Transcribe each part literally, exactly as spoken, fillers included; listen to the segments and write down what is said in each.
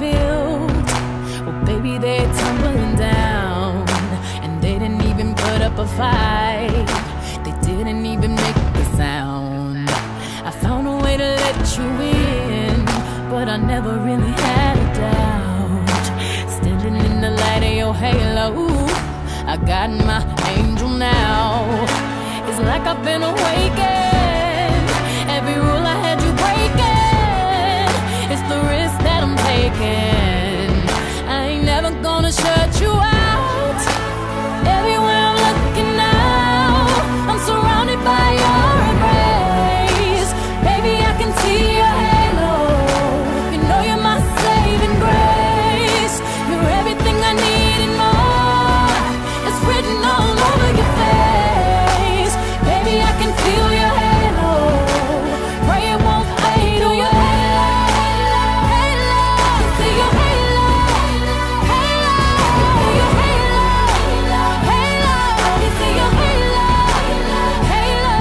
built, well, baby, they're tumbling down. And they didn't even put up a fight, they didn't even make a sound. I found a way to let you in, but I never really had a doubt. Standing in the light of your halo, I got my angel now. It's like I've been awakened. Every rule I had you breaking, it's the risk that I'm taking. I ain't never gonna shut you out. Everywhere I'm looking now, I'm surrounded by your embrace. Baby, I can see your halo. You know you're my saving grace. You're everything I need and more. It's written all over your face. Baby, I can feel your halo. Pray it won't fade. Oh, your halo, halo, see your halo, halo, your halo, halo, see your halo, halo.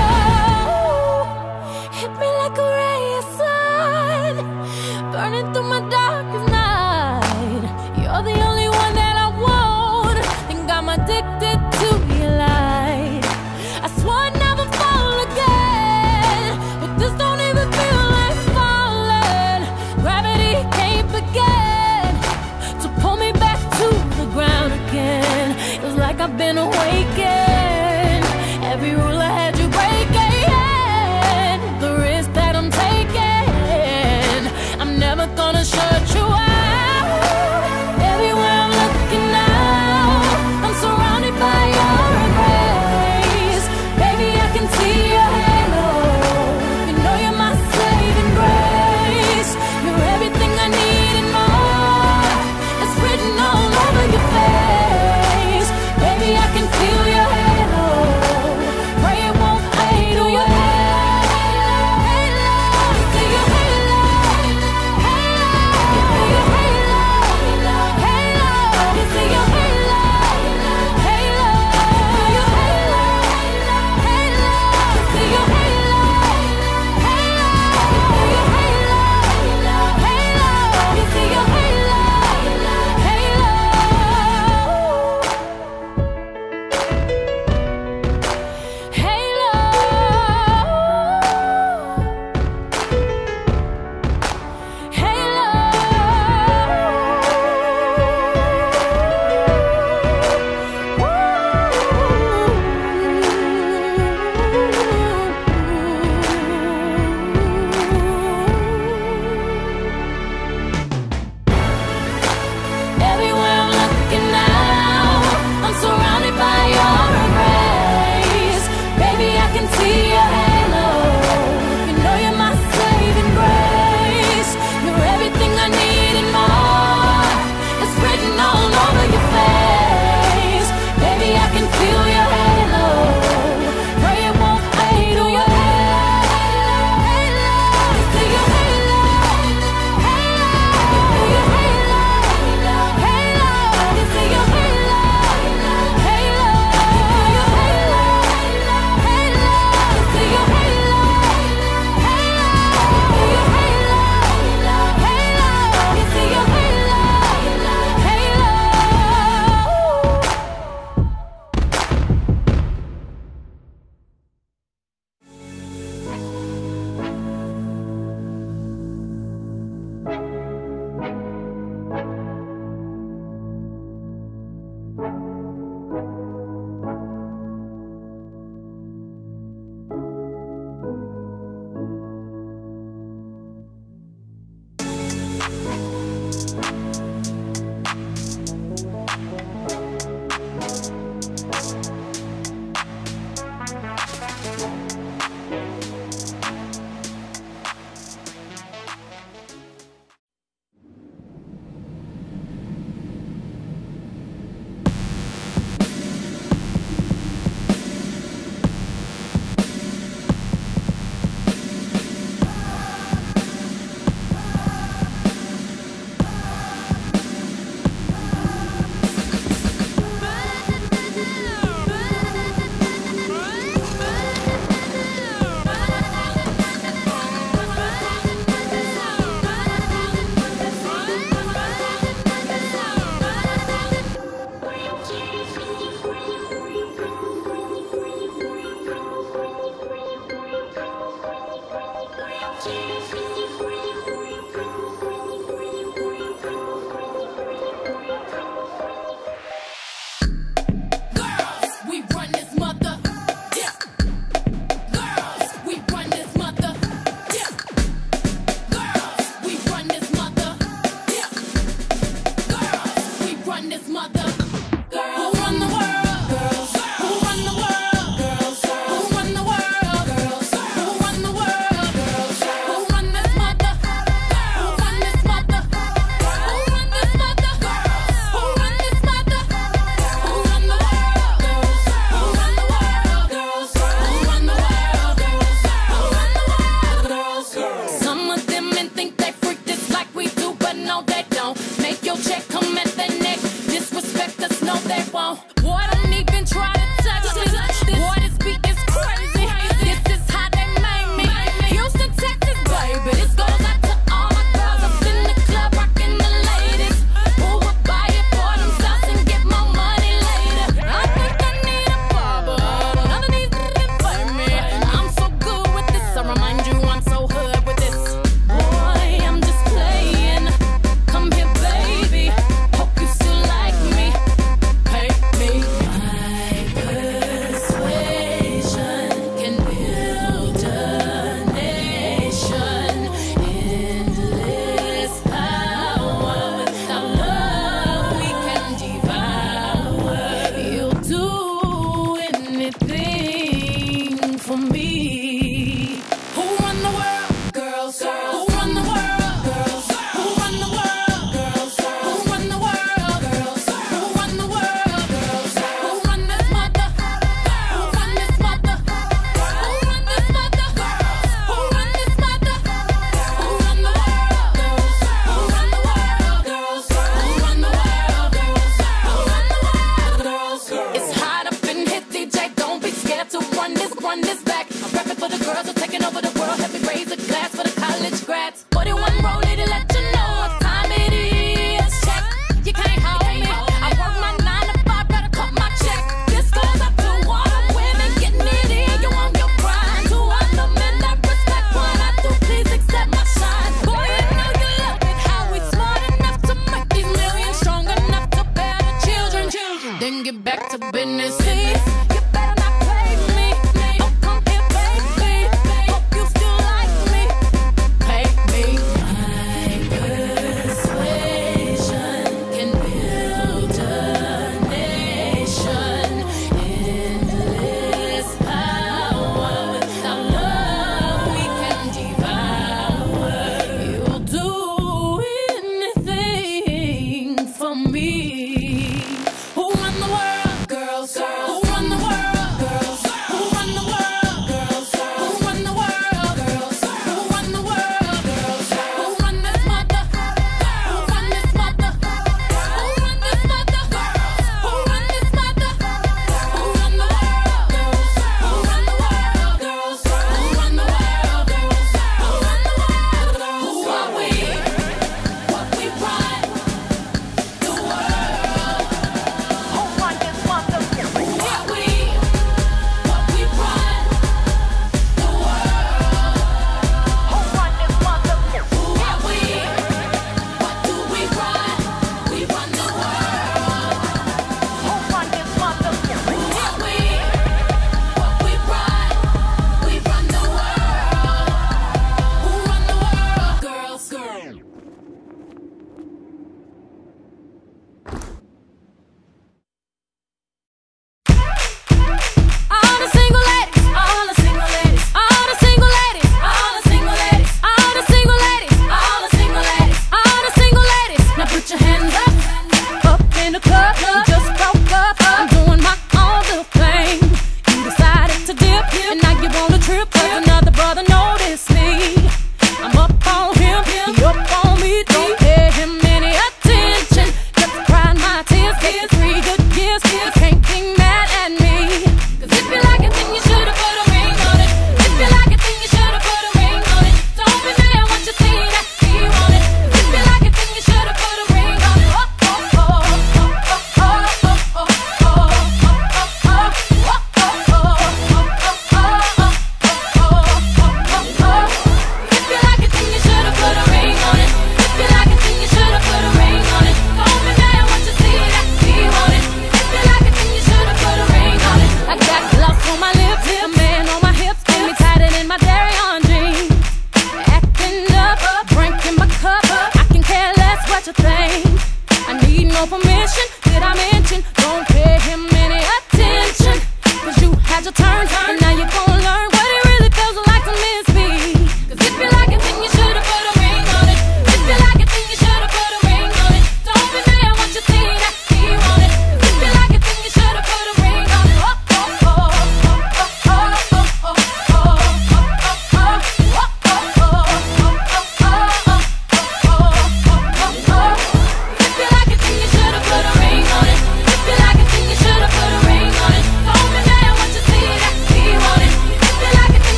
Hit me like a ray of sun, burning through my darkest night. You're the only one that I want. Think I'm addicted to your light. I swore I'd never fall again, but this don't even feel like falling. Gravity can't begin to pull me back to the ground again. It's like I've been awakened. Every rule I had you breaking, the risk that I'm taking, I'm never gonna shut you out. Everywhere I'm looking now, I'm surrounded by your embrace. Baby, I can see your halo. You know you're my saving grace. You're everything I need and more. It's written all over your face. Baby, I can feel your this mother? Girls. Who run the world? Girls. Who run the world? Girls. Who run the world? Girls. Who run the world? Girls. Who run this mother? Who run this mother? Who run this mother? Who run this mother? Who run the world? Girls. Who run the world? Girls. Who run the world? Girls. Who run the world? Girls. Some of them men think they freak this like we do, but no they don't. Make your check come at their neck. Disrespect us, no they won't. Water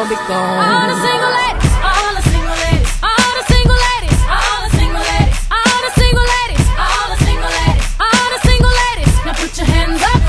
be gone. All the single ladies, all the single ladies, all the single ladies, all the single ladies, all the single ladies, all the single ladies, all the single ladies. Now put your hands up.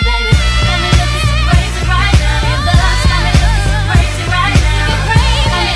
Crazy right now, your love's got me looking so crazy right now. You're crazy.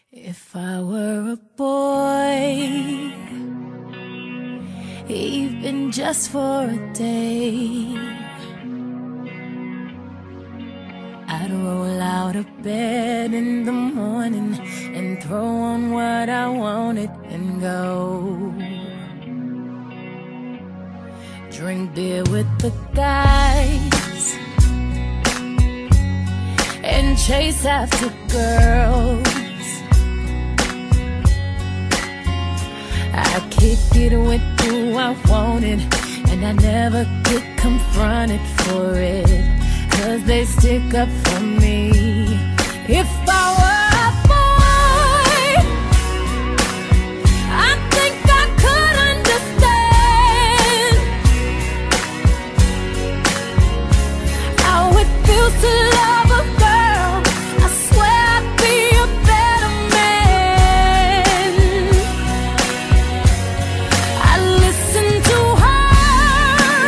If I were a boy, even just for a day, I'd roll out of bed in the morning and throw on what I wanted and go drink beer with the guys and chase after girls. I kick it with who I wanted, and I never get confronted for it, 'cause they stick up for me. If I were a boy, I think I could understand how it feels to love a girl. I swear I'd be a better man. I listen to her,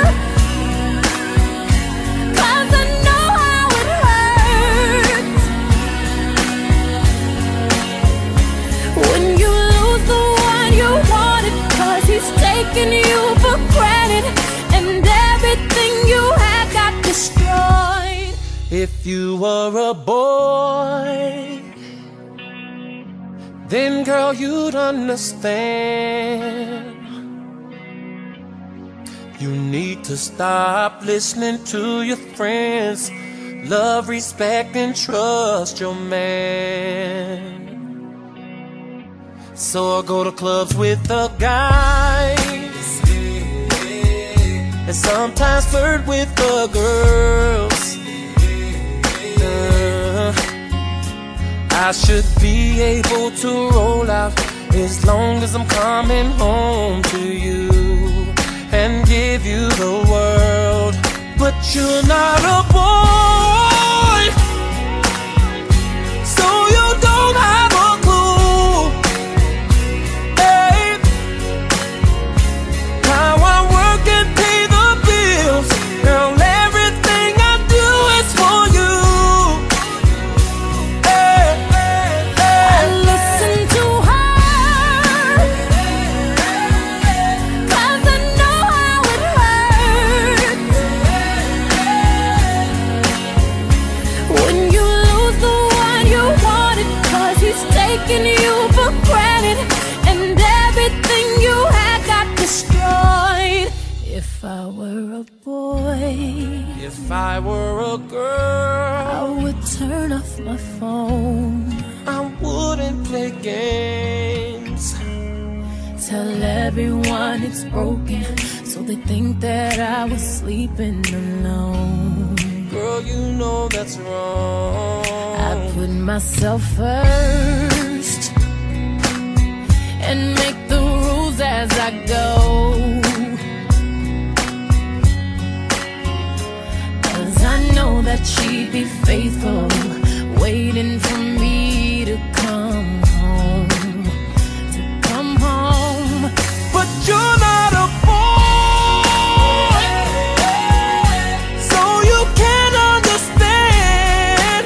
'cause I know how it hurts when you lose the one you wanted, 'cause he's taking you for granted and everything you had got destroyed. If you were a boy, then girl, you'd understand. You need to stop listening to your friends. Love, respect, and trust your man. So I go to clubs with the guys and sometimes flirt with the girls. Uh, I should be able to roll out as long as I'm coming home to you and give you the world. But you're not a boy, so you don't have a clue, hey, how I work and pay the bills. Girl, everything I do is for you. Hey, hey, hey. I listen to her, 'cause I know how it hurts when you lose the one you wanted, 'cause he's taking you for granted and everything you had got destroyed. If I were a boy, If I were a girl, I would turn off my phone, I wouldn't play games. tell everyone it's broken, so they think that I was sleeping alone. Girl, you know that's wrong. I put myself first and make the rules as I go, 'cause I know that she'd be faithful, waiting for me to come home, to come home. But you're not a boy, so you can't understand.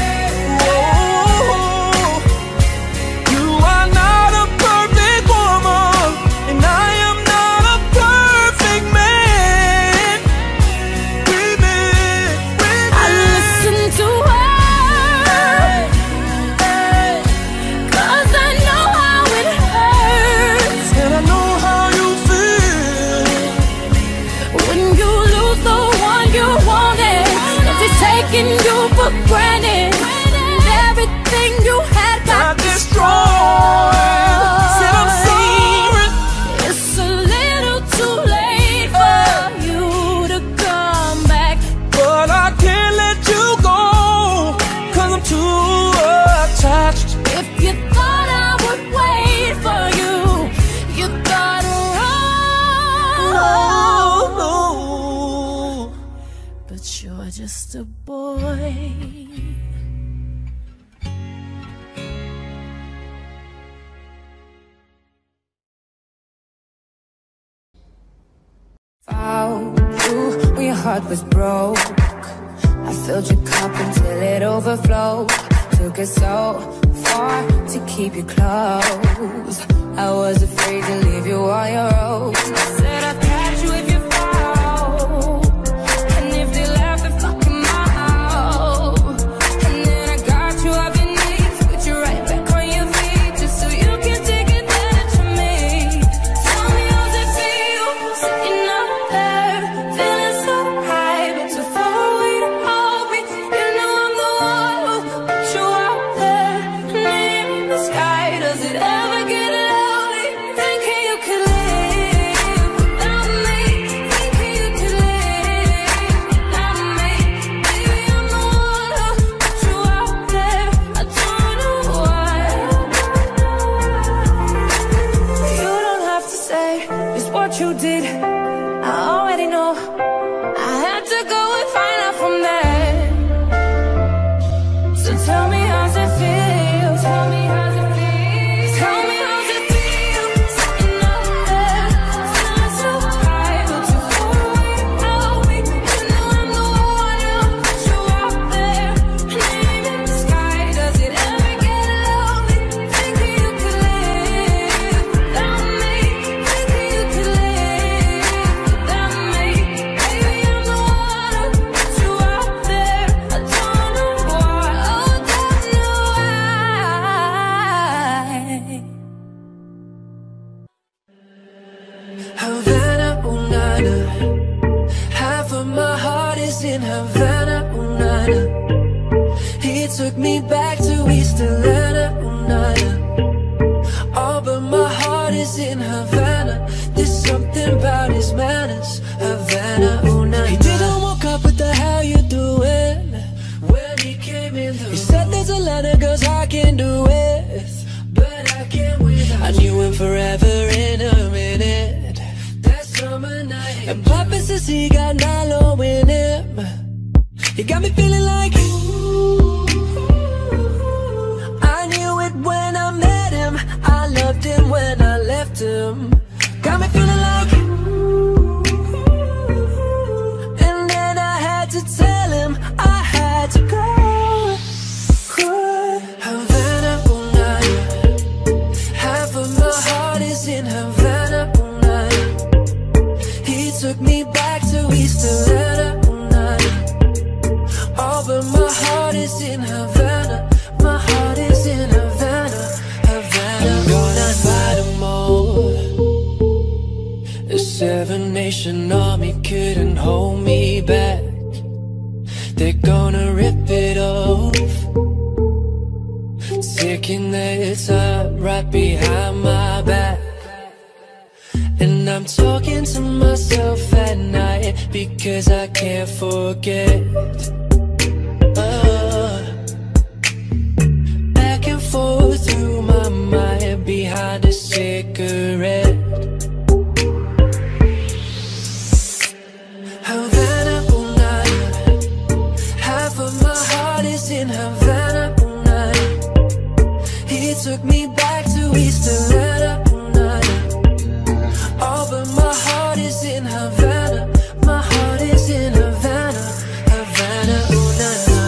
Whoa. You are not a perfect woman, and I am not a perfect man. Women, women. I listen to her, 'cause I know how it hurts And I know how you feel. when you lose the one you wanted, and he's taking you for granted and everything you had got Got destroyed. Said I'm sorry. It's a little too late for you to come back. But I can't let you go, 'cause I'm too attached. If you thought I would wait for you, you thought wrong. Oh, no. But you're just a boy. Found you when your heart was broke. I filled your cup until it overflowed. Took it so far to keep you close. I was afraid to leave you on your own. I said I'd catch you if you fall, and if they laugh, they're fucking my house. And then I got you off your knees, put you right back on your feet, just so you can take advantage of me. Tell me how's it feel, sitting up there, feeling so high, but too far away to hold me. You know I'm the one who put you out there, name in the sky. Does it ever get lonely, thinking you could live without me, thinking you could live without me? Baby, I'm the one who put you out there. I don't know why. You don't have to say just what you did, I already know. I had to go and find out from there. So tell me how's it feel, tell me how's it feel, tell me how's it feel, sitting up there, feeling so high, but too far away without me. You know I'm the one who put you out there, name in the sky. Does it ever get lonely, thinking you could live without me, thinking you could live without me? Baby, I'm the one who put you out there. I don't know why, oh, don't know why. Havana, ooh, nana. Half of my heart is in Havana, ooh, nana. He took me back to East Atlanta, ooh, nana. Oh, but my heart is in Havana. There's something about his manners, Havana, ooh, nana. He didn't walk up, what the hell you doing? When he came in the He said there's a lot of girls I can do with, but I can't without I knew him forever in a minute. That summer night, and Papa says he got Nalo in him. He got me feeling like I knew it when I met him. I loved him when I left him. Got me feeling like and then I had to tell him I had to go. Havana, ooh, nana. Half of my heart is in Havana, ooh, nana. He took me back to East Atlanta, ooh, nana. Oh, but my heart is in Havana. My heart is in Havana, Havana. I'm gonna fight them all. The Seven Nation Army couldn't hold me back. They're gonna rip it off, taking their time right behind my back. And I'm talking to myself at night because I can't forget. uh, Back and forth through my mind behind a cigarette. Havana, ooh, nana. Half of my heart is in Havana, ooh, nana. He took me back to East Atlanta, ooh, nana. Oh, but my heart is in Havana. My heart is in Havana, Havana, ooh, nana.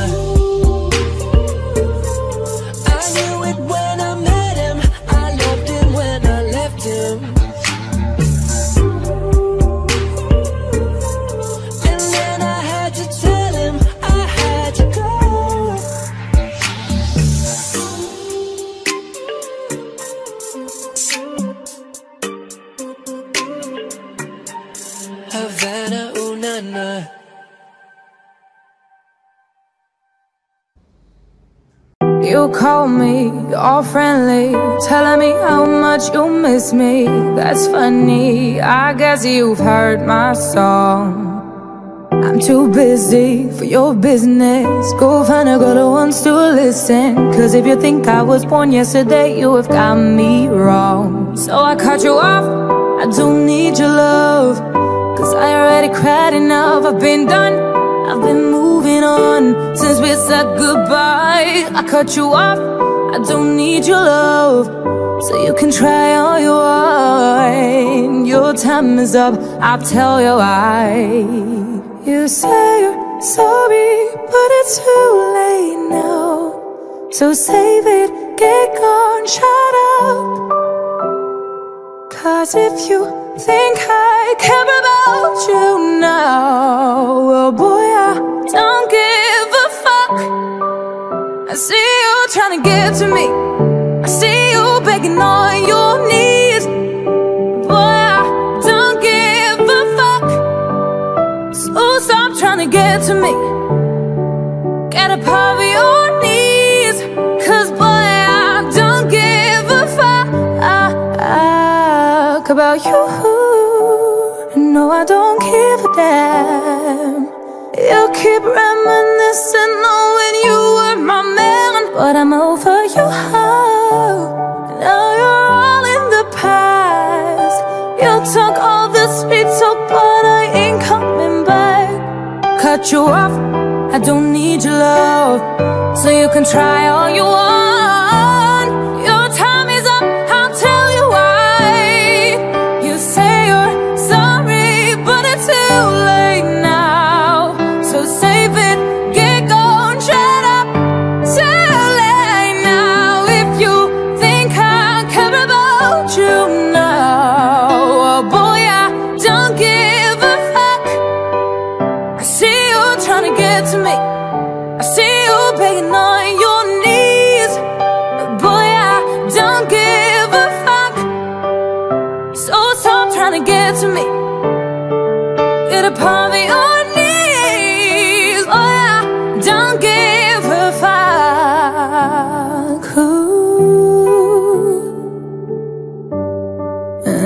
I knew it when I met him. I loved him when I left him. And then I had to tell him I had to go. Havana, ooh, nana. You call me all friendly, telling me how much you miss me. That's funny, I guess you've heard my song. I'm too busy for your business. Go find a girl who wants to listen. Cause if you think I was born yesterday, you have got me wrong. So I cut you off, I don't need your love. Cause I already cried enough, I've been done, I've been moving on since we said goodbye. I cut you off, I don't need your love. So you can try all you want. Your time is up, I'll tell you why. You say you're sorry, but it's too late now. So save it, get gone, shut up. Cause if you think I care about you now, well boy, I don't give a fuck. I see you trying to get to me, I see you begging on your knees. Boy, I don't give a fuck. So stop trying to get to me, get up off your knees. Cause boy, I don't give a fuck about you. No, I don't give a damn. You keep reminiscing on when you were my man, but I'm over you. Now you're all in the past. You talk all this sweet talk, but I ain't coming back. Cut you off, I don't need your love, so you can try all you want. Your time is up, I'll tell you why. You say you're sorry, but it's too late now. So save it, get gone, shut up. Too late now. If you think I care about you now, oh boy, I don't give a fuck. I see you trying to get to me, I see you begging on your knees. Boy, I don't give a fuck. So stop trying to get to me, get up on your knees. Boy, I don't give a fuck. Ooh. Oh.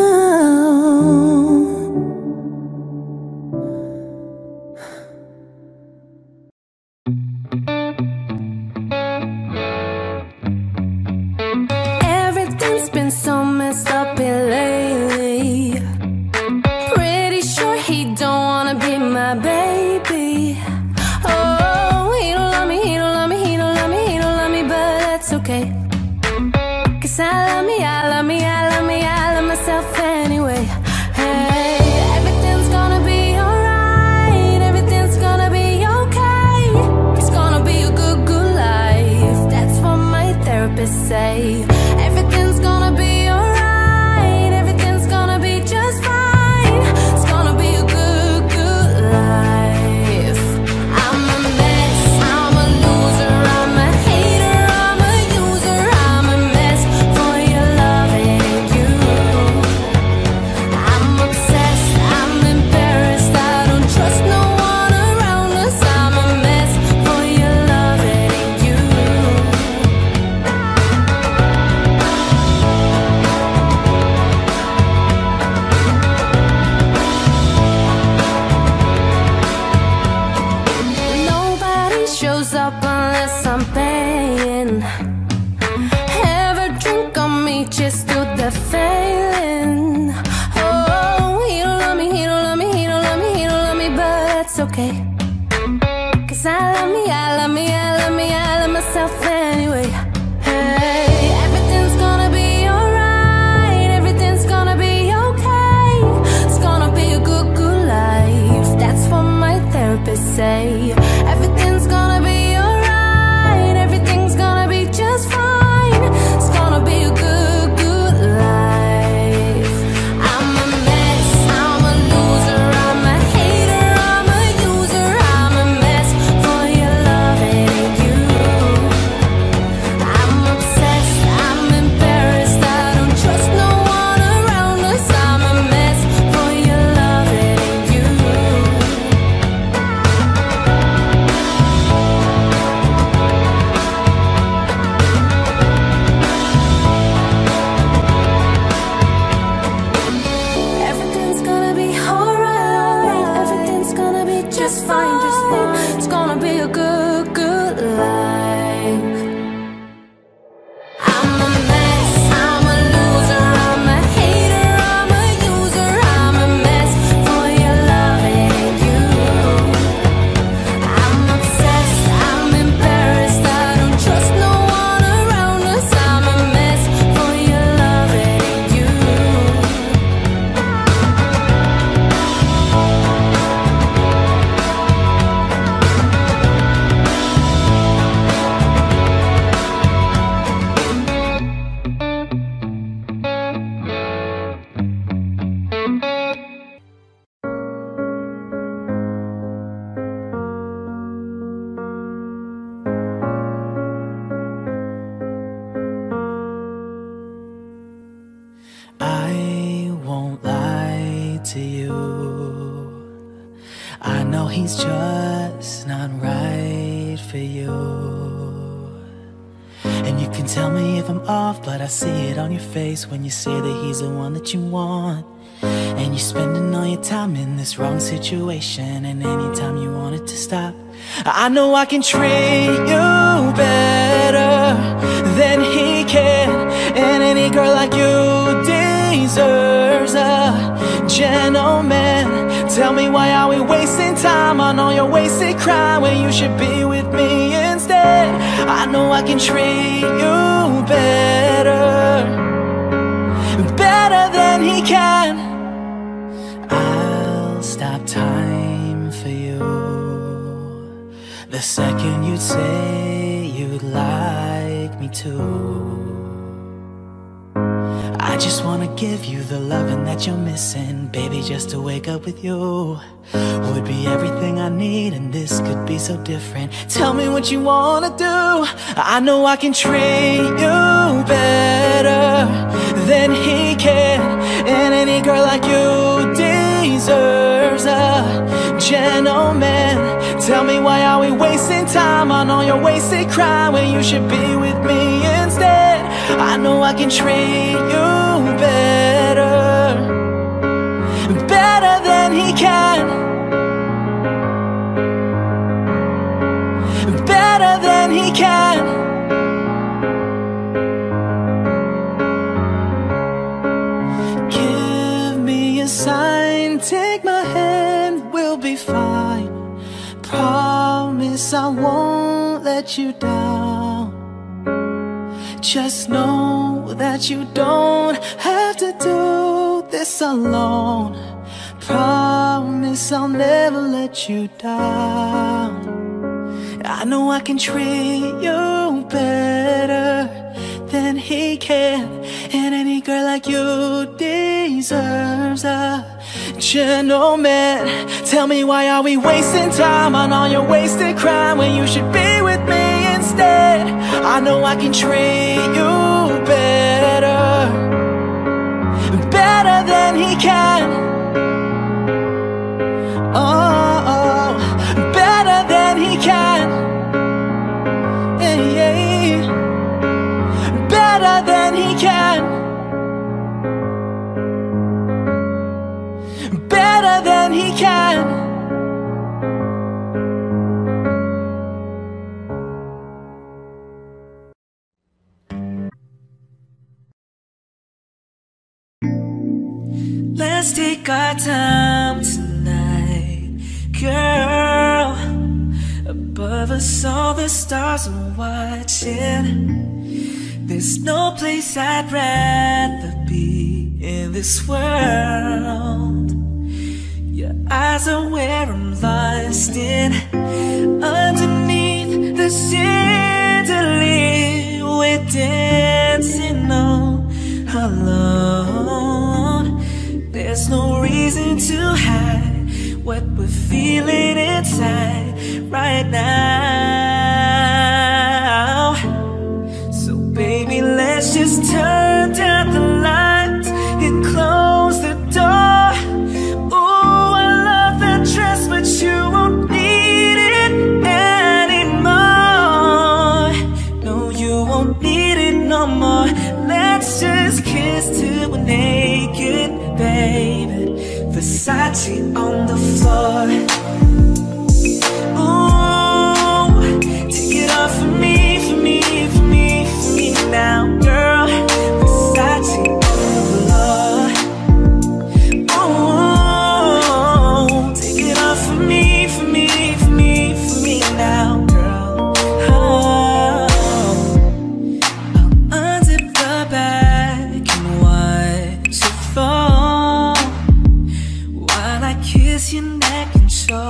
Everything's been so messed up here lately. Pretty sure he don't wanna be my baby. Oh, he don't love me, he don't love me, he don't love me, he don't love me, but that's okay. Cause I love me, I love me, I love me, I love myself anyway. Hey, everything's gonna be alright, everything's gonna be okay. It's gonna be a good, good life. That's what my therapist say. Everything's gonna be alright, everything's gonna be just fine. It's gonna be a good, good life. I'm a mess, I'm a loser, I'm a hater, I'm a user, I'm a mess for your loving you. I'm obsessed, I'm embarrassed, I don't trust no one around us. I'm a mess for your loving you. Nobody shows up unless I'm paying. Ever drink on me just to the failing. Oh, he don't love me, he don't love me, he don't love me, he don't love me, but that's okay. Cause I love me, I love me, I love me, I love myself anyway. Hey, everything's gonna be alright, everything's gonna be okay. It's gonna be a good, good life. That's what my therapist say. Everything's gonna be alright, everything's gonna be just fine. It's gonna be a good, good life. I'm a mess, I'm a loser, I'm a hater, I'm a user, I'm a mess for your loving you. I'm obsessed, I'm embarrassed, I don't trust no one around us. I'm a mess for your loving you. can tell me if I'm off, but I see it on your face when you say that he's the one that you want. And you're spending all your time in this wrong situation, and anytime you want it to stop, I know I can treat you better than he can. And any girl like you deserves a gentleman. Tell me, why are we wasting time on all your wasted crying when you should be with me instead? I know I can treat you better, better than he can. I'll stop time for you the second you'd say you'd like me to. I just wanna give you the loving that you're missing, baby. Just to wake up with you would be everything I need, and this could be so different. Tell me what you wanna do. I know I can treat you better than he can. And any girl like you deserves a gentleman. Tell me, why are we wasting time on all your wasted crying when you should be with me instead? I know I can treat you better, better than he can, better than he can. Give me a sign, take my hand, we'll be fine. Promise I won't let you down. Just know that you don't have to do this alone. Promise I'll never let you down. I know I can treat you better than he can. And any girl like you deserves a gentleman. Tell me, why are we wasting time on all your wasted crying when you should be with me instead? I know I can treat you better, better than he can. Oh, oh, better than he can. Yeah, yeah. Better than he can. Better than he can. Let's take our time tonight, girl. Above us all the stars are watching. There's no place I'd rather be in this world. Your eyes are where I'm lost in. Underneath the chandelier, we're dancing all alone. There's no reason to hide what we're feeling inside right now. So baby, let's just turn down the lights and close the door. Ooh, I love that dress, but you won't need it anymore. No, you won't need it no more. Let's just kiss till we're naked, baby. Versace on the floor. Ooh, take it off for me, for me, for me, for me now, girl. Versace on the floor. Ooh, take it off for me, for me, for me, for me now, girl. Oh, I'll unzip the bag and watch it fall while I kiss your neck and shoulder.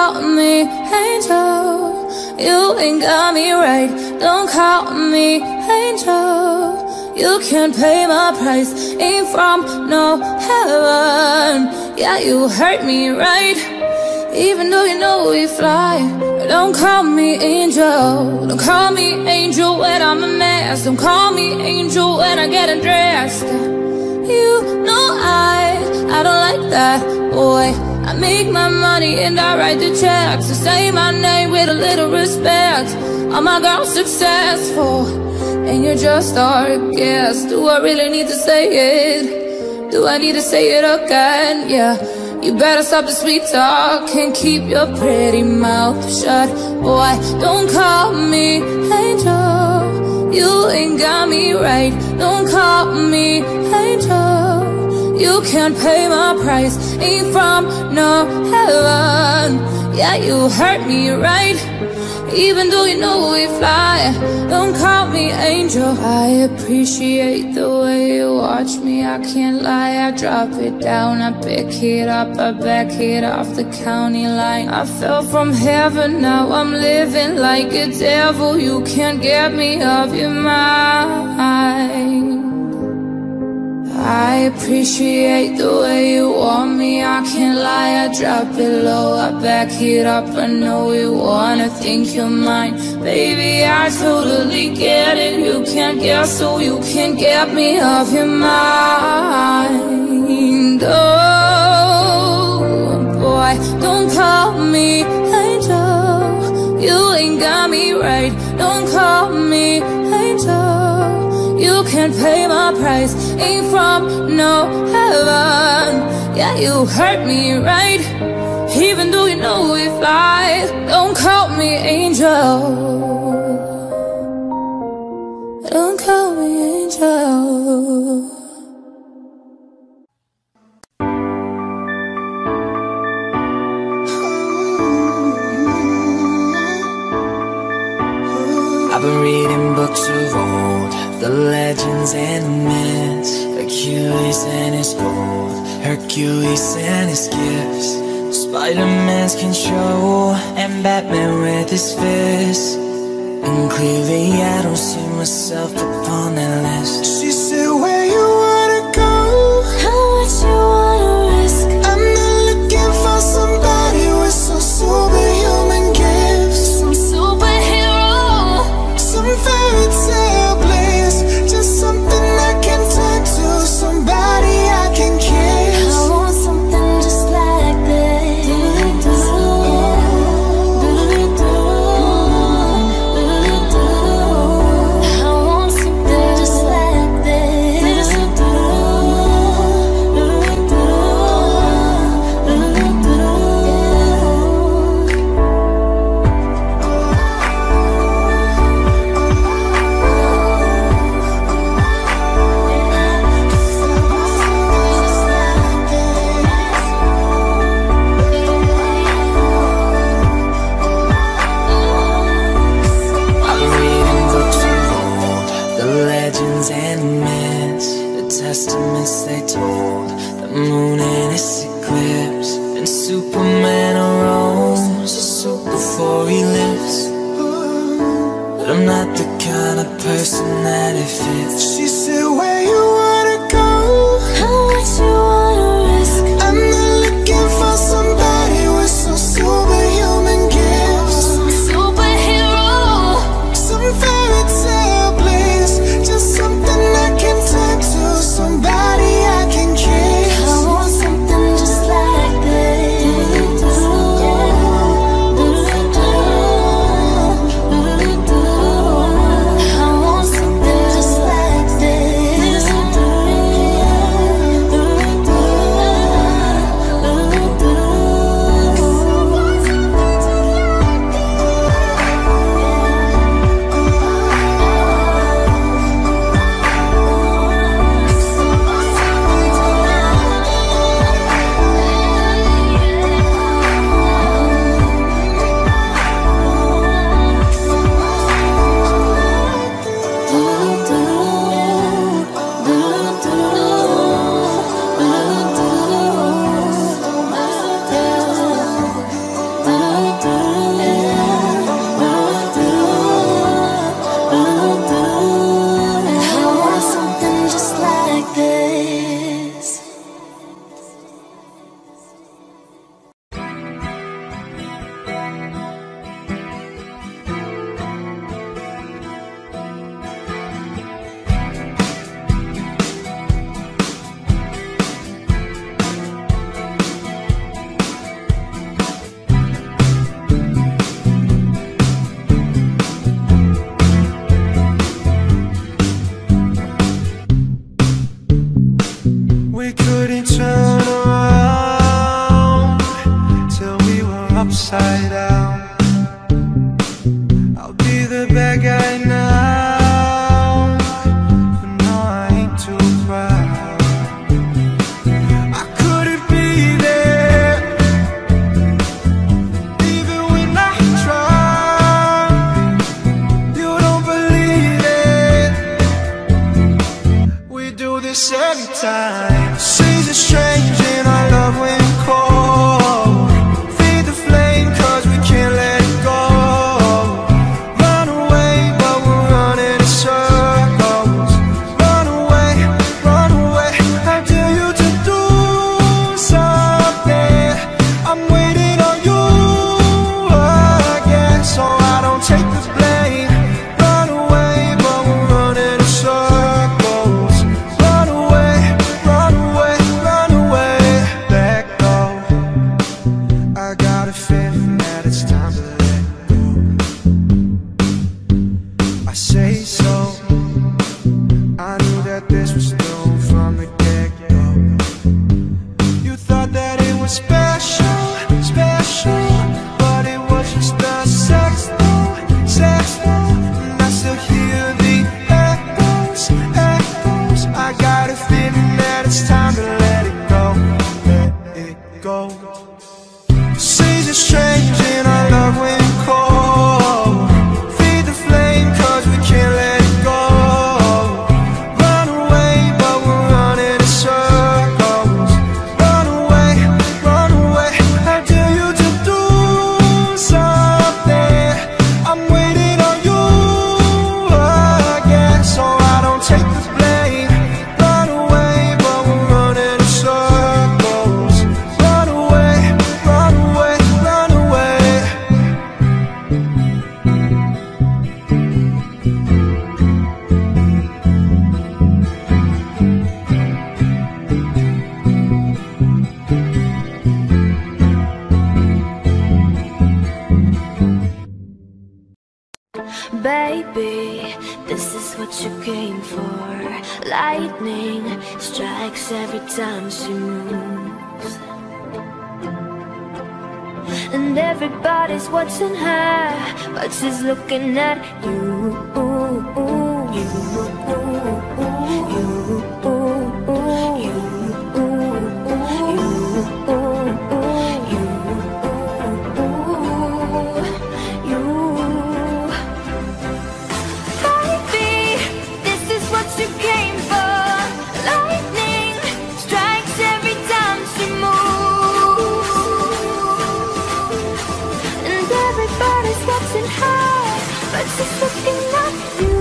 call me angel. You ain't got me right. Don't call me angel. You can't pay my price. Ain't from no heaven. Yeah, you hurt me right. Even though you know we fly. Don't call me angel. Don't call me angel when I'm a mess. Don't call me angel when I get undressed. You know I, I don't like that, boy. I make my money and I write the checks. So say my name with a little respect. All my girls successful, and you're just our guest. Do I really need to say it? Do I need to say it again? Yeah. You better stop the sweet talk and keep your pretty mouth shut. Boy, don't call me angel. You ain't got me right. Don't call me angel. You can't pay my price. Ain't from no heaven. Yeah, you hurt me right. Even though you know we fly. Don't call me angel. I appreciate the way you watch me. I can't lie, I drop it down, I pick it up, I back it off the county line. I fell from heaven, now I'm living like a devil. You can't get me off your mind. I appreciate the way you want me. I can't lie, I drop it low, I back it up. I know you wanna think you're mine. Baby, I totally get it. You can't get, so you can't get me off your mind. Oh, boy, don't call me angel. You ain't got me right. Don't call me angel. You can't pay my price. Ain't from no heaven. Yeah, you hurt me right. Even though you know we fly. Don't call me angel. Don't call me angel. I've been reading books of old, the legends and the myths, Achilles and his gold, Hercules and his gifts, Spider-Man's control, and Batman with his fists. And clearly I don't see myself upon that list. She said, where you wanna go? How much you wanna risk? I'm not looking for somebody with some superhuman gifts, some superhero, some fairy tale bliss, just something I can turn to, somebody I can kiss. I want something just like this. I want something just like this. I've been reading books of old, the legends and the myths, the testaments they told, the moon and its eclipse, and Superman arose, a suit before he lives. But I'm not the kind of person that it fits. She said, where you wanna go? How much you wanna risk? I'm not looking for somebody with some superhuman gifts, Some superhero, some fairy tale bliss, just something I can turn to, somebody I can kiss. I want something just like this. I want something just like this. We couldn't turn around till we were upside down. I'll be the bad guy now, but no, I ain't too proud. I couldn't be there, even when I tried. You don't believe it, we do this every time. Seasons are strange and our love went cold. Feed the flame cause we can't let it go. Run away but we're running in circles. Run away, run away, I dare you to do something. I'm waiting on you again, so I don't take the blame. Run away but we're running in circles. Run away, run away, run away, let go. I got a feeling that it's time to let go. I say so, I knew that this was through from the get-go. You thought that it was special, special, but it was just a sex though, sex though. And I still hear the echoes, echoes. I got a feeling that it's time to let it go, let it go. Seasons strange and our love went cold. Feed the flame cause we can't let it go. Run away but we're running in circles. Run away, run away, I dare you to do something. I'm waiting on you again, so I don't take the blame. Run away but we're running in circles. Run away, run away, run away. Baby, this is what you came for. Lightning strikes every time she moves, and everybody's watching her, but she's looking at you. You, she's looking at you.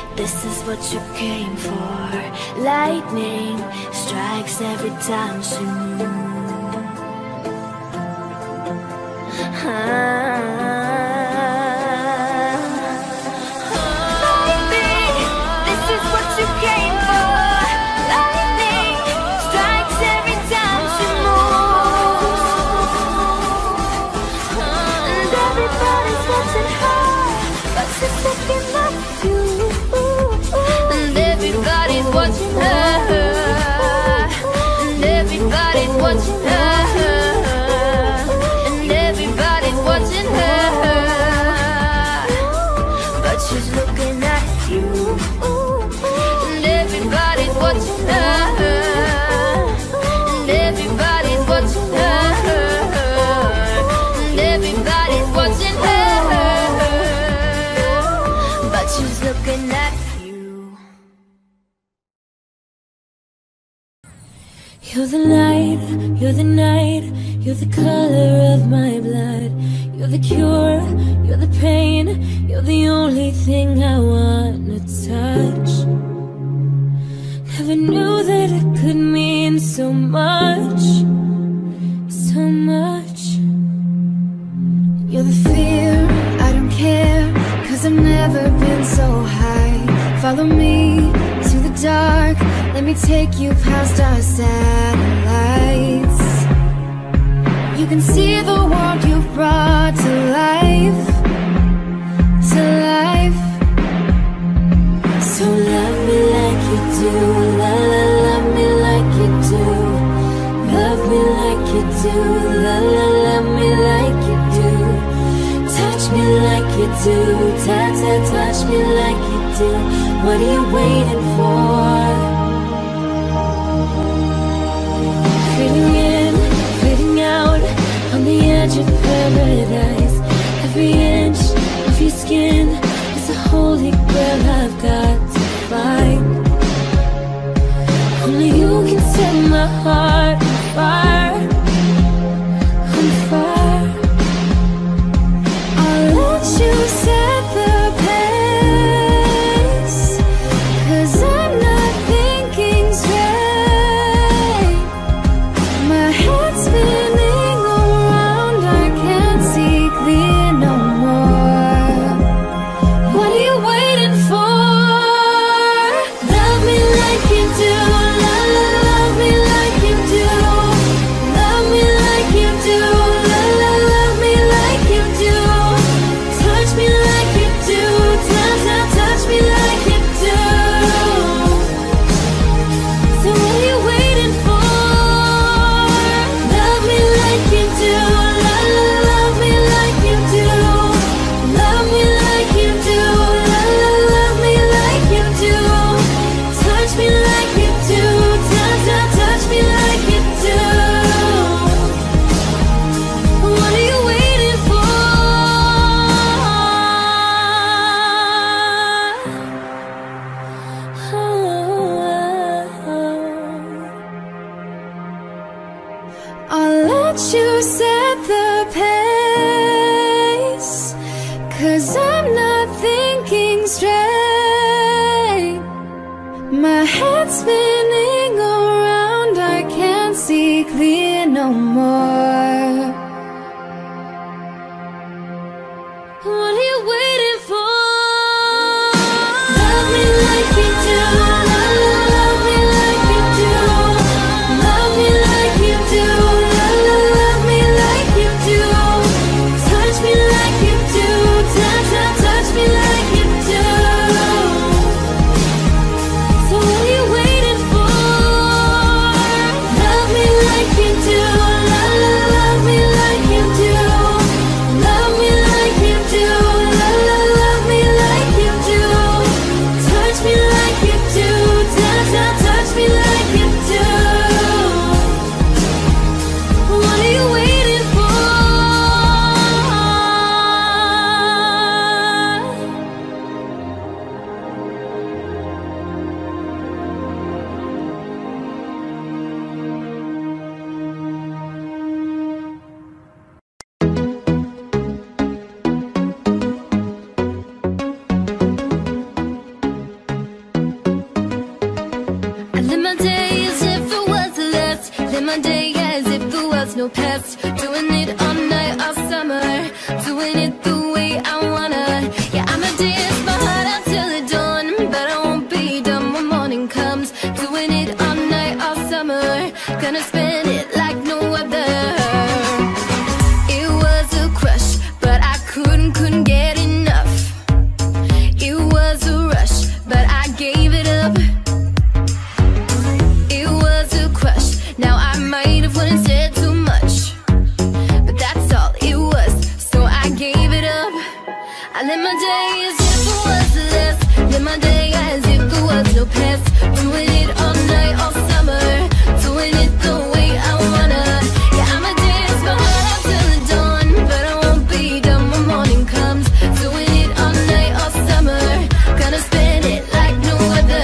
this is what you came for. Lightning strikes every time she moves. Ah. And everybody's watching her, and everybody's watching her, and everybody's watching her, but she's looking at you. And everybody's watching her, and everybody's watching her, and everybody's watching her, but she's looking at you. You're the light, you're the night, you're the color of my blood. You're the cure, you're the pain, you're the only thing I wanna touch. Never knew that it could mean so much, so much. You're the fear, I don't care, cause I've never been so high. Follow me to the dark, let me take you past our satellites. You can see the world you've brought to life, to life. So love me like you do, la la, love me like you do. Love me like you do, la la, love me like you do. Touch me like you do, ta ta, touch me like you do. What are you waiting for? Fading in, fading out, on the edge of paradise. Every inch of your skin is a holy grail I've got to find. Only you can set my heart on fire, on fire. I'll let you set the pace, cause I'm not thinking straight. My head's spinning around, I can't see clear no more. What are you waiting for? Love me like you do, la la, love me like you do. Love me like you do, la la, love me like you do. Touch me like you do, ta ta, touch me like you do. So what are you waiting for? Love me like you do, la la, love me like you do. Love me like you do, la la, love me like you do. Touch me like you do, ta ta, touch me like you do. What are you waiting for? I'll let you set the pace, cause I'm not thinking straight. My head's spinning around, I can't see clear no more. What are you waiting for? Love me like you do, la la, love me like you do. Love me like you do, la la, love me like you do. Touch me like you do, ta ta, touch me like you do. So what are you waiting for? Love me like you do, la la, no past. Doing it all night, all summer. Doing it the way I wanna. Yeah, I'ma dance my heart out till the dawn, but I won't be done when morning comes. Doing it all night, all summer. Gonna spend it like no other. It was a crush, but I couldn't, couldn't get enough. It was a rush, but I gave it up. It was a crush. Now I might have wouldn't said too much, but that's all it was, so I gave it up. I live my day as if it was the last. Live my day as if there was no past. Doing it all night, all summer. Doing it the way I wanna. Yeah, I'ma dance my heart out till the dawn, but I won't be done when morning comes. Doing it all night, all summer. Gonna spend it like no other.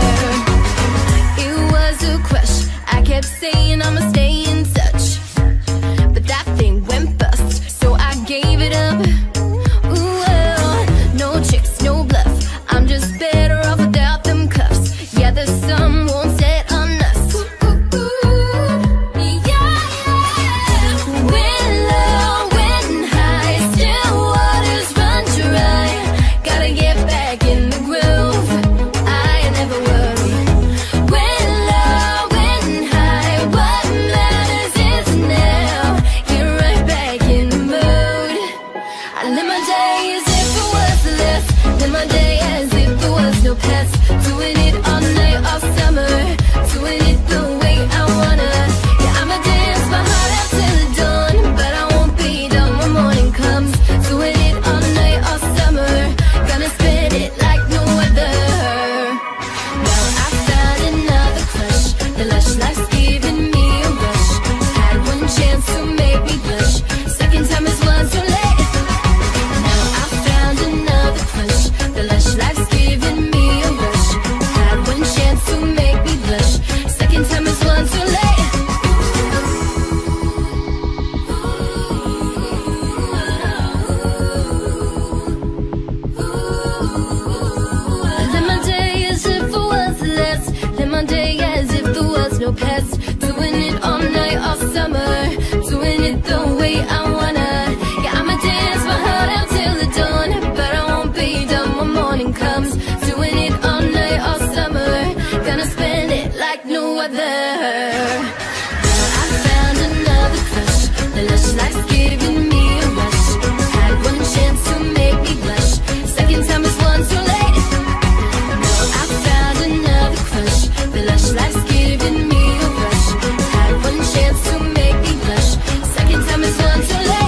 It was a crush. I kept saying I'ma stay in touch, but that thing went bust, so I gave it up. Ooh, well, no tricks, no bluff. I'm just better off without them cuffs. Yeah, the sun won't set on us. Ooh, yeah, yeah. When low, when high, still waters run dry. Gotta get back in the groove. I never worry. When low, when high, what matters is now. Get right back in the mood. I live my day as if it was the last. Live my day as if there was no past. Doing it all night, all summer. Doing it the way I wanna. Yeah, I'ma dance my heart out till the dawn, but I won't be done when morning comes. Doing it all night, all summer. Gonna spend it like no other. Now I found another crush. The lush life's giving me a rush. Had one chance to make me blush. Second time is one too late. Now I found another crush. The lush life's giving me a rush. Had one chance to make me blush. Second time is one too late. Live my day as if it was the last. Live my day as if there was no past. Doing it all night, all summer. Doing it the way I wanna. Yeah, I'ma dance my heart out till the dawn, but I won't be done when morning comes. Doing it all night, all summer. Gonna spend it like no other. Now I found another crush. The lush life's giving me a rush. Had one chance to make me blush. Second time is one too late. Now I found another crush. The lush life's giving me a rush. Had one chance to make me blush. Second time is one too late.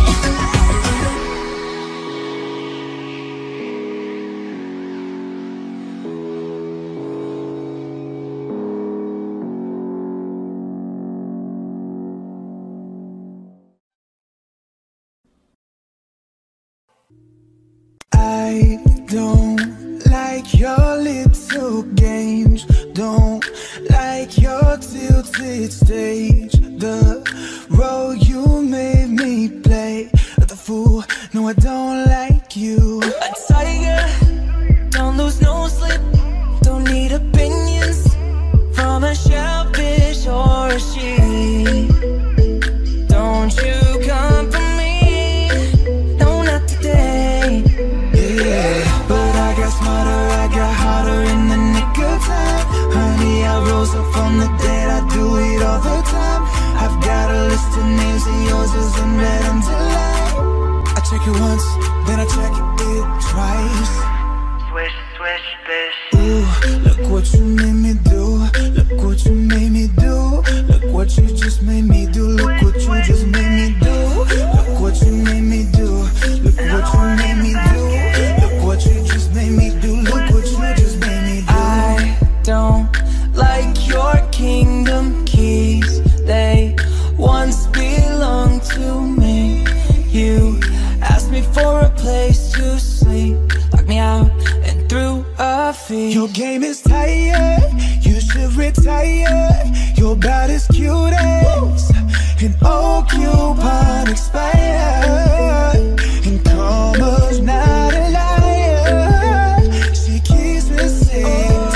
I don't like your little games. Don't like your tilted stage. The role you made me play, the fool. No, I don't like you. A tiger, don't lose no sleep. Don't need opinions from a shellfish or a sheep. Don't you come for me, no, not today. Yeah, but I got smarter, I got harder in the nick of time. Honey, I rose up from the dead, I do it all the time. I've got a list of names and yours isn't read until I I check it once, then I check it twice. Swish, swish, bish. Ooh, look what you made me do. Look what you made me do. Look what you just made me do. Look what you just made me do. Look what you made me do. Look what you made me do. Look what you just made me do. Look what you just made me do. I don't like your kingdom keys. They once belonged to me. You asked me for a place to sleep, locked me out and threw a feast. Your game is tired, you should retire. You're about as cute as an old coupon expired. And karma's not a liar, she keeps receipts.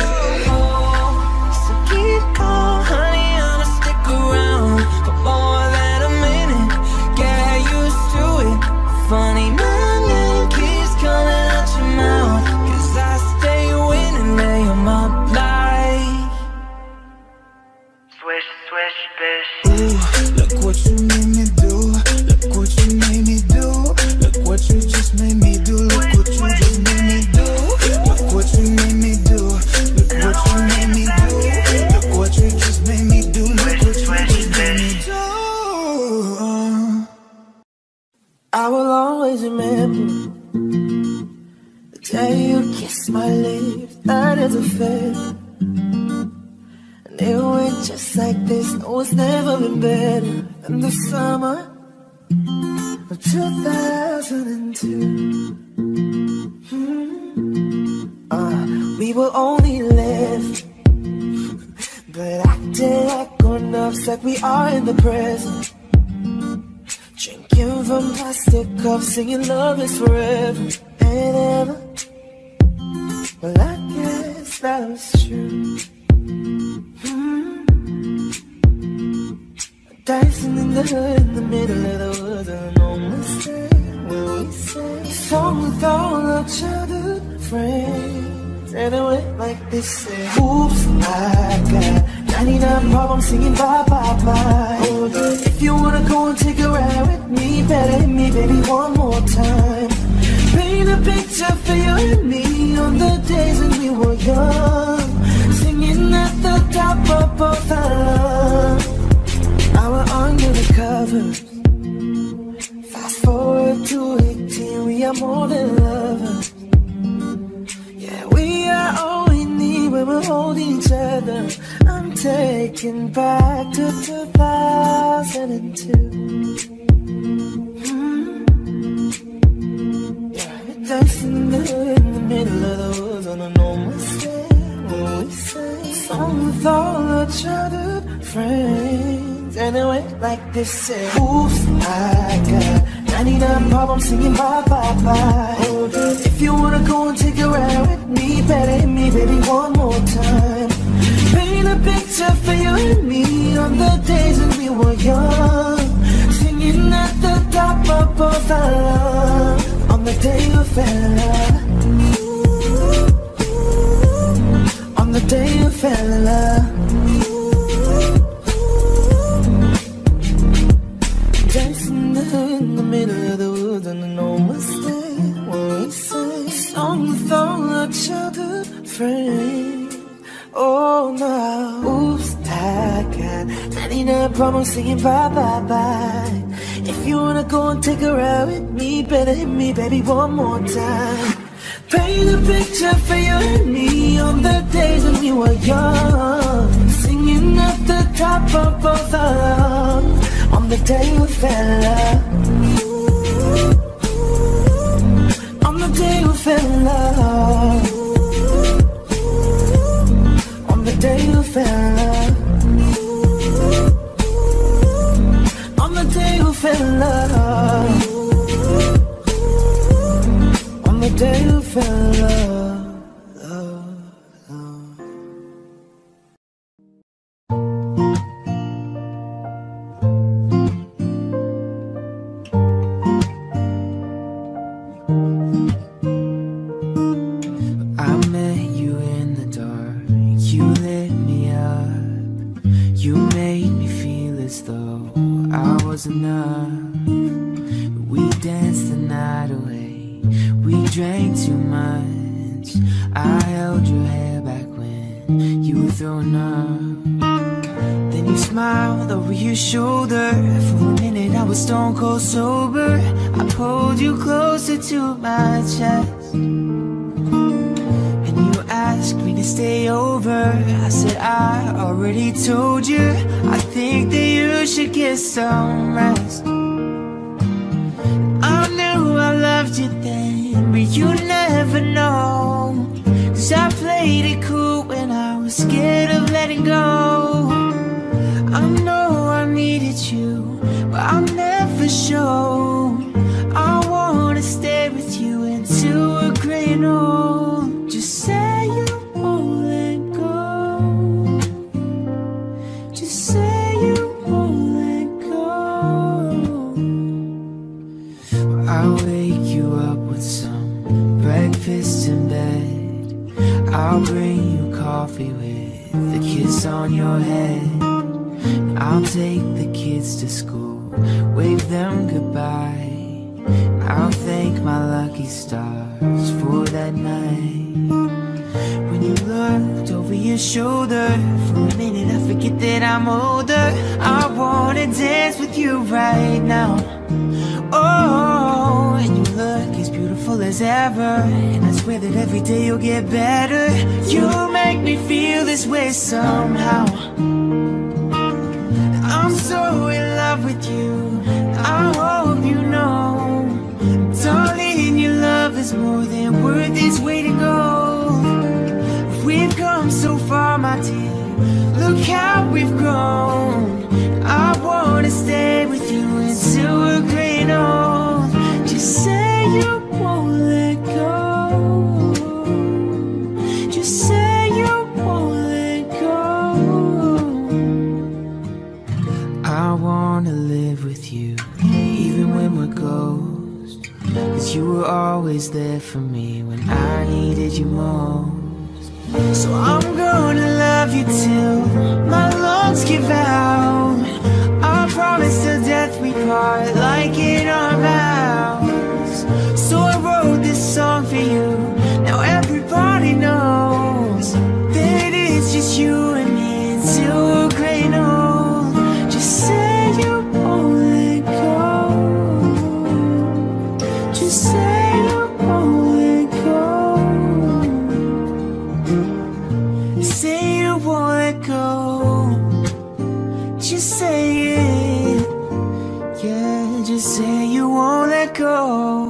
So keep on, honey, I'ma stick around for more than a minute. as a feather. And it went just like this. No, it's never been better than the summer of two thousand two. mm. uh, We were only left but acting like grown-ups, like we are in the present. Drinking from plastic cups, singing love is forever and ever. Well, I guess that was true. mm. Dancing in the hood, in the middle of the woods, on no mistake. Where we sang a song with all our childhood friends, and it went like this. Said, oops, I got ninety-nine problems singing bye, bye, bye. Oh, if you wanna go and take a ride with me, better hit me, baby, one more time. Paint a picture for you and me on the days when we were young, singing at the top of both our lungs. Now we're under the covers. Fast forward to eighteen, we are more than lovers. Yeah, we are all we need when we hold each other. I'm taken back to two thousand two. mm. Yeah, we're dancing in the hood, in the middle of the woods, on a no mistake. When we sang a song with all our childhood friends, and it went like this. Said, oops, I got ninety-nine problems singing bye, bye, bye. Oh, if you wanna go and take a ride with me, better hit me, baby, one more time. Paint a picture for you and me on the days when we were young, singing at the top of both our lungs. On the day we fell in love, on the day we fell in love. Dancing in the middle of the woods, and no mistake. When we sang a song with all our childhood friends. Oh no, oops, I got ninety-nine problems singing bye, bye, bye. If you wanna go and take a ride with me, better hit me, baby, one more time. Paint a picture for you and me on the days when we were young, singing at the top of both our lungs. On the day we fell in love, on the day we fell in love, on the day we fell in love, on the day we fell in love, on the day we fell in love. Enough. We danced the night away. We drank too much. I held your hair back when you were throwing up. Then you smiled over your shoulder. For a minute I was stone cold sober. I pulled you closer to my chest, and you asked me to stay over. I said I already told you. I think that you should get some rest. I knew I loved you then, but you never know. 'Cause I played it cool when I was scared of letting go. I know I needed you, but I'll never show. I wanna stay with you until we're growing old. Just say you won't let go. Just say you won't let go. I'll wake you up with some breakfast in bed. I'll bring you coffee with a kiss on your head. I'll take the kids to school, wave them goodbye. I'll thank my lucky stars for that night. When you looked over your shoulder, for a minute I forget that I'm older. I wanna dance with you right now. Oh, and you look as beautiful as ever, and I swear that every day you'll get better. You make me feel this way somehow. I'm so in love with you, I hope you know. Darling, your love is more than worth its weight in gold. We've come so far, my dear, look how we've grown. I wanna stay with you until we're gray and old. Just say you won't let go. Just say you won't let go. I wanna live with you, even when we're ghosts, 'cause you were always there for me when I needed you most. So I'm gonna love you till my lungs give out. I promise till death we part, like in our vows. So I wrote this song for you, now everybody knows that it's just you and me until we're gray and old. Just say you won't let go. Just say you won't let go. Say you won't let go. Just say it. Yeah, just say you won't let go.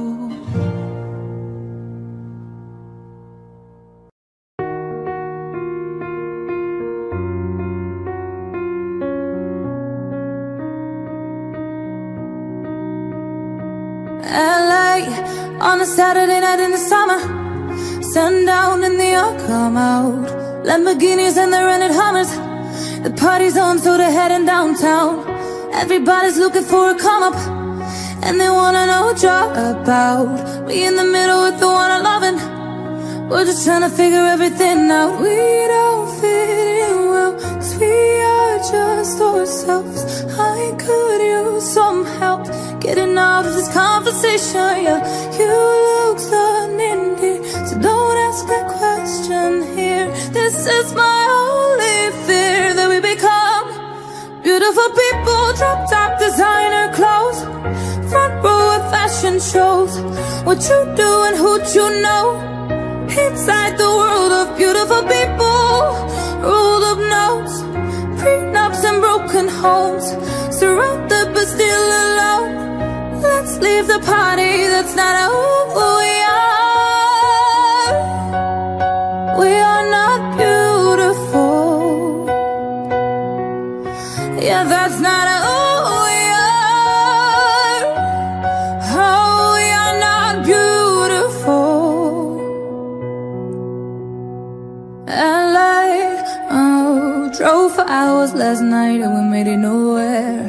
L A on a Saturday night in the summer, sundown and the all come out. Lamborghinis and the rented Hummers. The party's on, so they're heading downtown. Everybody's looking for a come up, and they wanna know what you're about. We in the middle with the one I'm loving. We're just trying to figure everything out. We don't fit in well, 'cause we are just ourselves. I could use some help getting out of this conversation. Yeah, you look stunning, dear, so don't ask that question here. This is my only fear, that we become beautiful people, drop top designer clothes, front row of fashion shows. What you do and who you know, inside the world of beautiful people, rolled up notes, prenups and broken homes, surrounded but still alone. Let's leave the party, that's not who we are. We are not beautiful. Yeah, that's not who we are. Oh, we are not beautiful. L A, oh, drove for hours last night and we made it nowhere.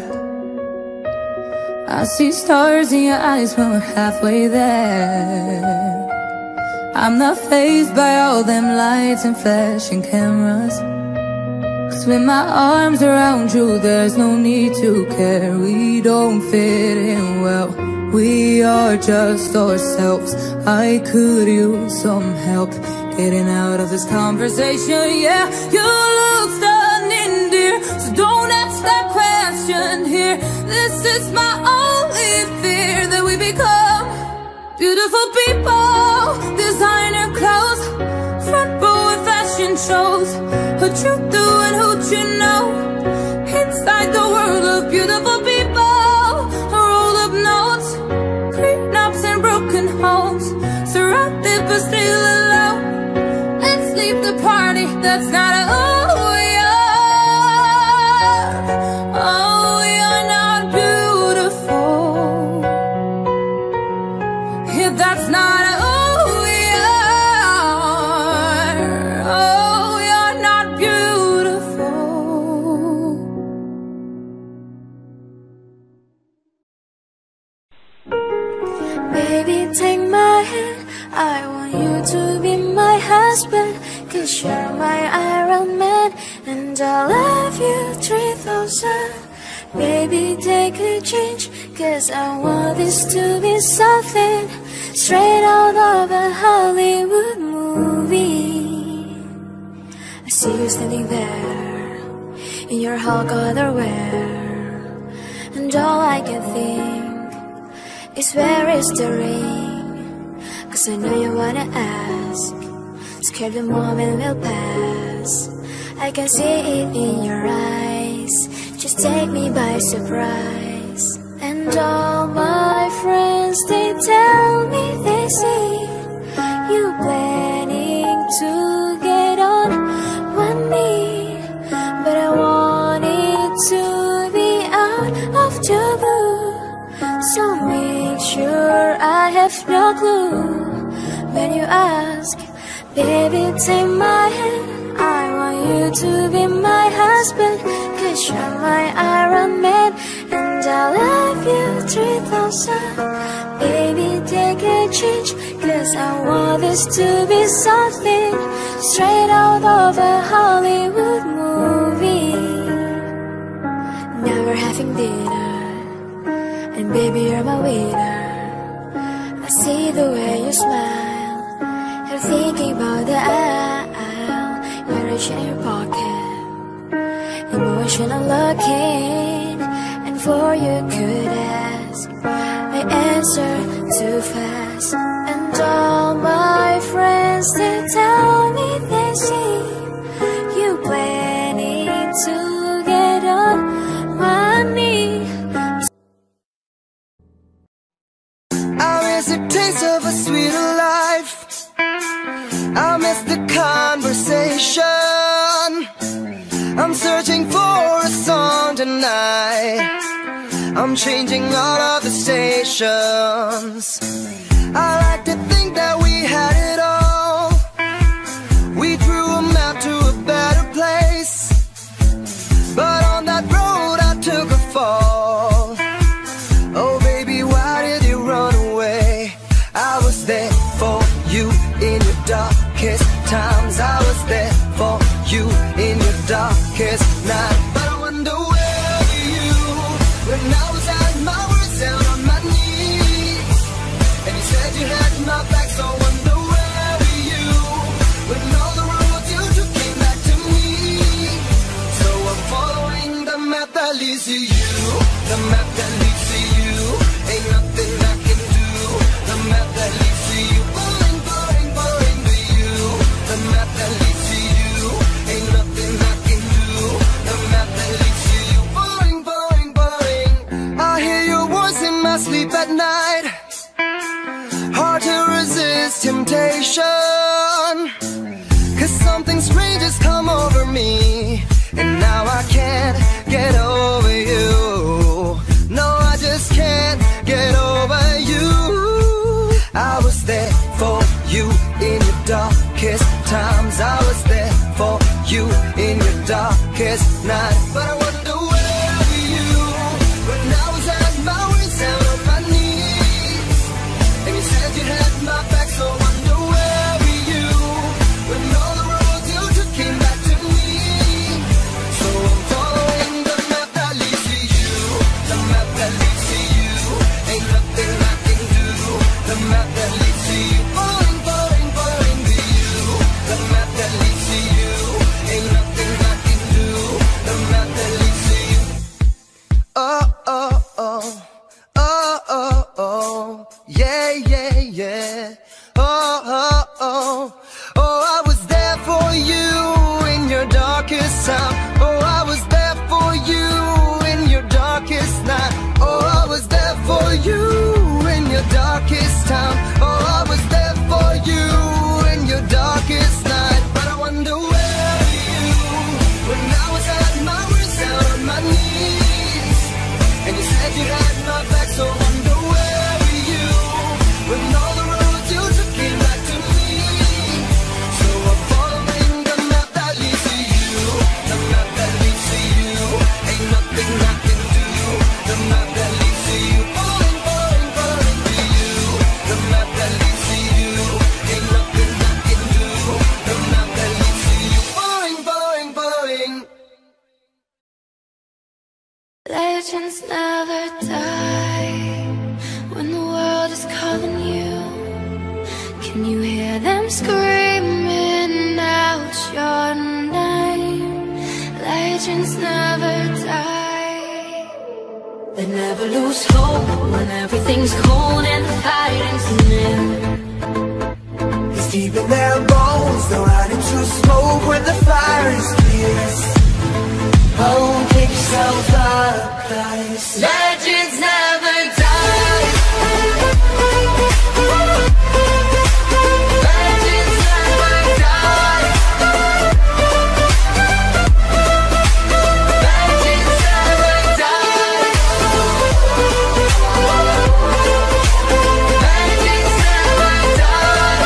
I see stars in your eyes when we're halfway there. I'm not fazed by all them lights and flashing cameras, 'cause with my arms around you there's no need to care. We don't fit in well, we are just ourselves. I could use some help getting out of this conversation. Yeah, you look stunning, dear, so don't ask that question here. This is my only fear, that we become beautiful people, designer clothes, front row of fashion shows. What you do and who you know, inside the world of beautiful people, roll up notes, prenups and broken homes, surrounded but still alone. Let's leave the party, that's not who we are. Oh, we are not beautiful. Yeah, that's not who we are. Oh, we are not beautiful. Baby, take my hand, I want you to be my husband, 'cause you're my Iron Man, and I love you three thousand. Baby, take a change, 'cause I want this to be something straight out of a Hollywood movie. I see you standing there in your Hulk underwear, and all I can think is, where is the ring? 'cause I know you wanna ask. Scared the moment will pass. I can see it in your eyes. Just take me by surprise. And all my friends, they tell me they see you planning to get on one knee. But I want it to be out of the blue, so make sure I have no clue. When you ask, baby, take my hand, I want you to be my husband, 'cause you're my Iron Man, and I love you three thousand. Baby, take a change, 'cause I want this to be something straight out of a Hollywood movie. Now we're having dinner, and baby, you're my winner. I see the way you smile, you're thinking about the aisle. You're reaching in your pocket, emotional looking, and before you could ask, I answer too fast. And all my friends, they tell me they see you planning to get on one knee. I miss the taste of a sweeter life. I miss the conversation. I'm searching for a song tonight. I'm changing all of the stations. I like to think that we had it all. We drew a map to a better place, but on that road I took a fall. Oh baby, why did you run away? I was there for you in your darkest times. I was there for you in your darkest night. But I wonder where were you when I was at my worst, down on my knees, and you said you had my back. So I wonder where were you when all the roads you took came back to me. So I'm following the map that leads to you, the map that leads to you. Ain't nothing I can do, the map that leads to you. Falling, falling, falling to you, the map that leads to you. Ain't nothing I can do, the map that leads to you. Falling, falling, falling. I hear your voice in my sleep at night. Hard to resist temptation, 'cause something strange has come over me, and now I can't get over you. No, I just can't get over you. I was there for you in your darkest times. I was there for you in your darkest night. But I wonder where were you when I was at my worst, down on my knees, and you said you had my back. So I wonder where were you when all the roads you took came back to me. So I'm following the map that leads to you, the map that leads to you. Ain't nothing I can do, the map that leads to you. Falling, falling, falling to you, the map that leads to you. Ain't nothing I can do, the map that leads to you. Oh, oh, oh, oh, oh, oh, yeah, yeah, yeah. Oh, oh, oh, oh, I was there for you in your darkest time. Oh, I was there for you in your darkest night. Oh, I was there for you in your darkest time. Oh, I was there for you in your darkest night. But I wonder where were you when I was at my worst, down on my knees, and you said you had my back. So I wonder where were you when all the roads you took came back to me. So I'm following the map that leads to you, the map that leads to you. Ain't nothing I can do, the map that leads to you. Falling, falling, falling to you, the map that leads to you. Ain't nothing I can do, the map that leads to you. Falling, falling, falling. Legends never die when the world is calling you. Can you hear them screaming out your name? Legends never die. They never lose hope when everything's cold and the fighting's near. keeping their bones. They'll ride into smoke when the fire is fierce. Oh, pick yourself up, guys. Legends never die. Legends never die. Legends never die. Legends never die.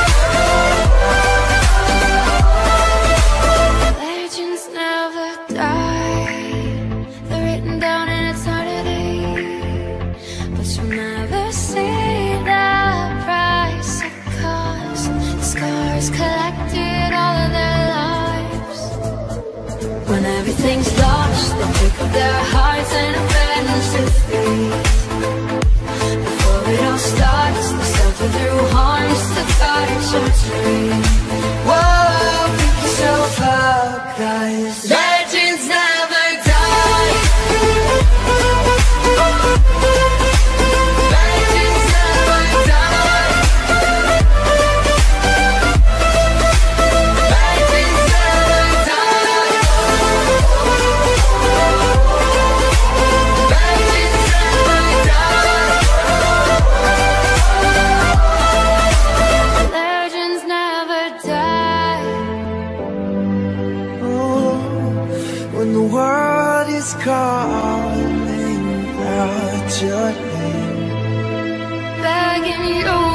Legends never die. They're written down in eternity, but you'll never see the price it cost. The scars collected all of their lives. When everything's lost, they pick up their hearts and abandon to feet. Before it all starts, they suffer through harms to guard your tree. Whoa, pick yourself up, guys. Legends never die. Legends never die. Legends never die. Legends never die. Legends never die. Oh, when the world is calling out your name, begging you